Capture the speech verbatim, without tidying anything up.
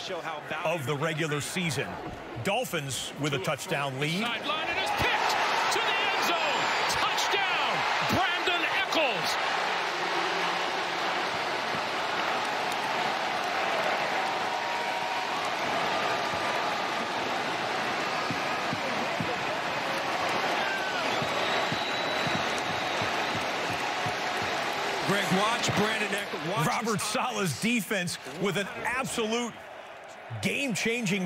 of the regular season. Dolphins with a touchdown lead. Sideline, and is picked to the end zone. Touchdown, Brandon Eccles. Greg, watch Brandon Eccles. Robert Saleh's defense with an absolute game-changing